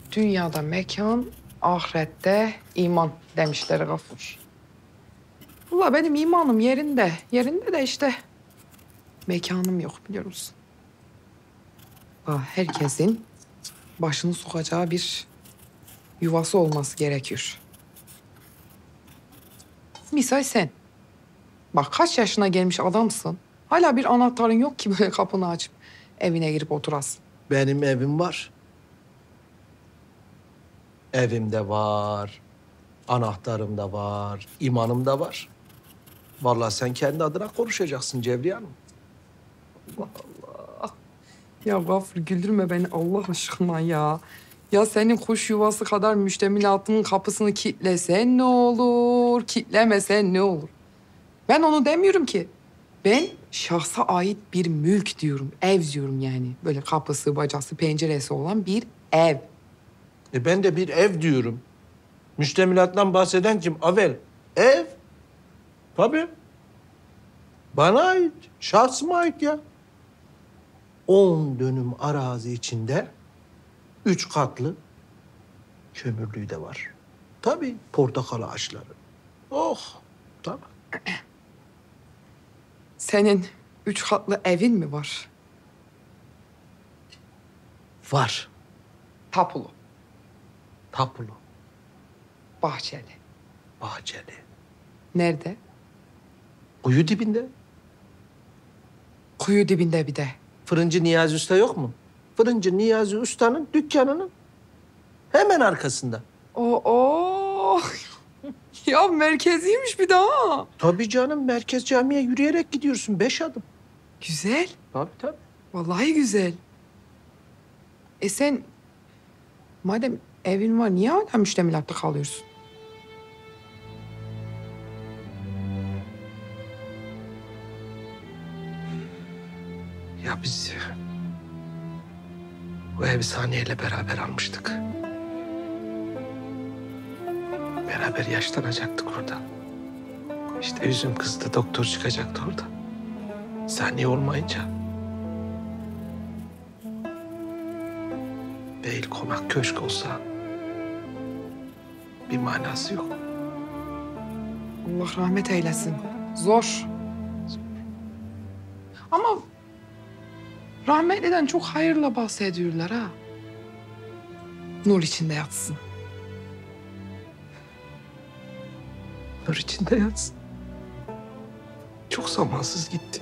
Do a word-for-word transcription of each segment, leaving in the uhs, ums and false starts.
Dünyada mekan, ahirette iman demişler Gafur. Vallahi benim imanım yerinde. Yerinde de işte mekanım yok biliyor musun? Aa, herkesin başını sokacağı bir yuvası olması gerekiyor. Misal sen. Bak kaç yaşına gelmiş adamsın. Hala bir anahtarın yok ki böyle kapını açıp evine girip oturasın. Benim evim var. Evim de var. Anahtarım da var. İmanım da var. Vallahi sen kendi adına konuşacaksın Cevriye Hanım. Ya Gafur güldürme beni Allah aşkına ya. Ya senin kuş yuvası kadar müştemilatının kapısını kilitlesen ne olur, kitlemesen ne olur? Ben onu demiyorum ki. Ben şahsa ait bir mülk diyorum, ev diyorum yani. Böyle kapısı, bacası, penceresi olan bir ev. E ben de bir ev diyorum. Müştemilattan bahseden kim? Avel. Ev. Tabii. Bana ait. Şahsıma ait ya. On dönüm arazi içinde üç katlı kömürlüğü de var. Tabii portakal ağaçları. Oh, tabii. Senin üç katlı evin mi var? Var. Tapulu, Tapulu, bahçeli. bahçeli. Nerede? Kuyu dibinde. Kuyu dibinde bir de. Fırıncı Niyazi Usta yok mu? Fırıncı Niyazi Usta'nın dükkanının hemen arkasında. Oo, ya merkeziymiş bir daha. Tabii canım, Merkez Camii'ye yürüyerek gidiyorsun. Beş adım. Güzel. Tabii tabii. Vallahi güzel. E sen madem evin var niye hala müştemilatta kalıyorsun? Ya biz bu evi Saniye'yle beraber almıştık. Beraber yaşlanacaktık orada. İşte üzüm kızdı, doktor çıkacaktı orada. Saniye olmayınca Beyl konak köşk olsa bir manası yok. Allah rahmet eylesin. Zor. Ama rahmetliden çok hayırla bahsediyorlar ha. Nur içinde yatsın. Nur içinde yatsın. Çok zamansız gitti.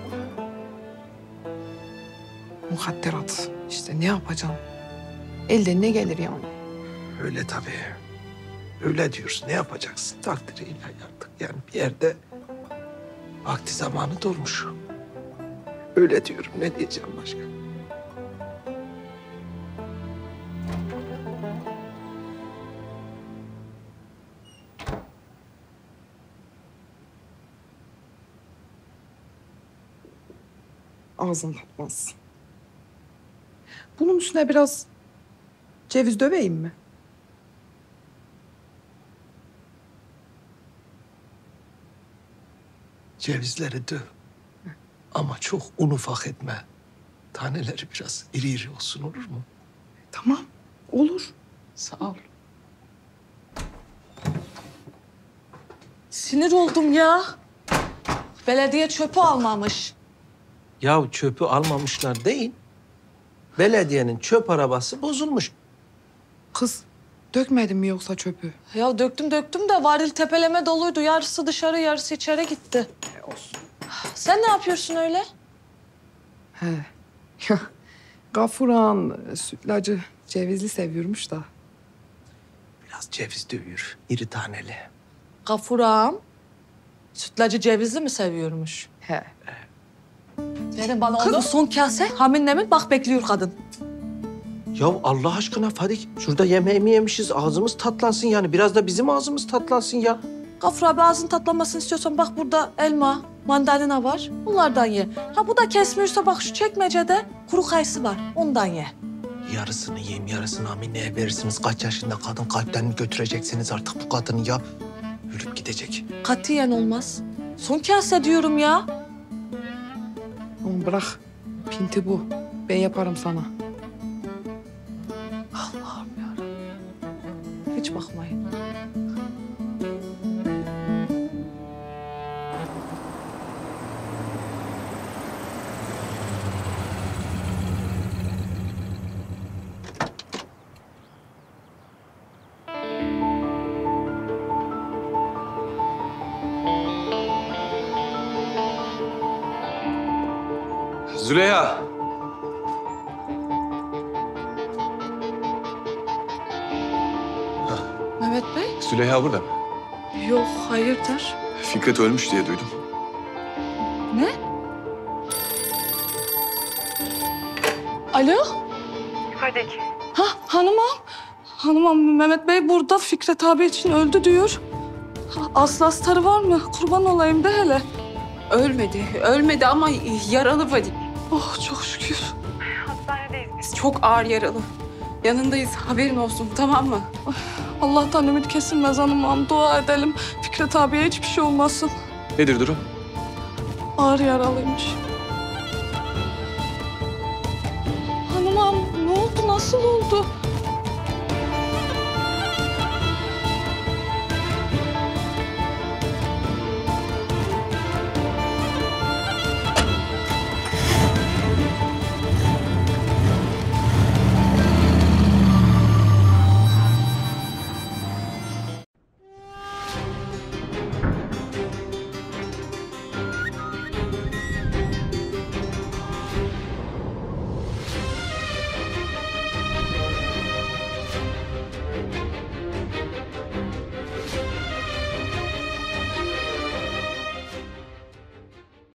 Mukadderat. İşte ne yapacaksın? Elden ne gelir yani? Öyle tabii. Öyle diyorsun. Ne yapacaksın? Takdiriyle artık. Yani bir yerde vakti zamanı dolmuş. Öyle diyorum. Ne diyeceğim başka? Ağzın tatmaz. Bunun üstüne biraz ceviz döveyim mi? Cevizleri döv. Ama çok un ufak etme. Taneleri biraz iri iri olsun, olur mu? Tamam, olur. Sağ ol. Sinir oldum ya. Belediye çöpü almamış. Ya çöpü almamışlar değil. Belediyenin çöp arabası bozulmuş. Kız, dökmedin mi yoksa çöpü? Ya döktüm döktüm de varil tepeleme doluydu. Yarısı dışarı yarısı içeri gitti. E, olsun. Sen ne yapıyorsun öyle? He. Ya, Gafuran sütlacı cevizli seviyormuş da. Biraz ceviz dövüyor, iri taneli. Gafuram. Sütlacı cevizli mi seviyormuş? He. Verin bana onu son kase. Haminle mi? Bak bekliyor kadın. Ya Allah aşkına Fadik, şurada yemeğimi yemişiz, ağzımız tatlansın yani. Biraz da bizim ağzımız tatlansın ya. Gafur abi ağzın tatlanmasını istiyorsan bak burada elma, mandalina var. Bunlardan ye. Ha bu da kesmiyorsa bak şu çekmecede kuru kayısı var. Ondan ye. Yarısını yiyeyim, yarısını Amine'ye verirsiniz. Kaç yaşında kadın, kalpten mi götüreceksiniz artık bu kadını ya? Ölüp gidecek. Katiyen olmaz. Son kase diyorum ya. Oğlum bırak. Pinti bu. Ben yaparım sana. Allah'ım ya. hiç bakmayın. Züleyha. Mehmet Bey? Züleyha burada mı? Yok, hayırdır? Fikret ölmüş diye duydum. Ne? Alo? Fadik. Ha hanımam. Hanımam Mehmet Bey burada Fikret abi için öldü diyor. Ha, Aslı astarı var mı? Kurban olayım de hele. Ölmedi. Ölmedi ama yaralı Fadik. Oh çok şükür. Hastanedeyiz biz. Çok ağır yaralı. Yanındayız. Haberin olsun, tamam mı? Allah'tan ümit kesilmez hanımam. Dua edelim. Fikret abiye hiçbir şey olmasın. Nedir durum? Ağır yaralıymış. Hanımam ne oldu? Nasıl oldu?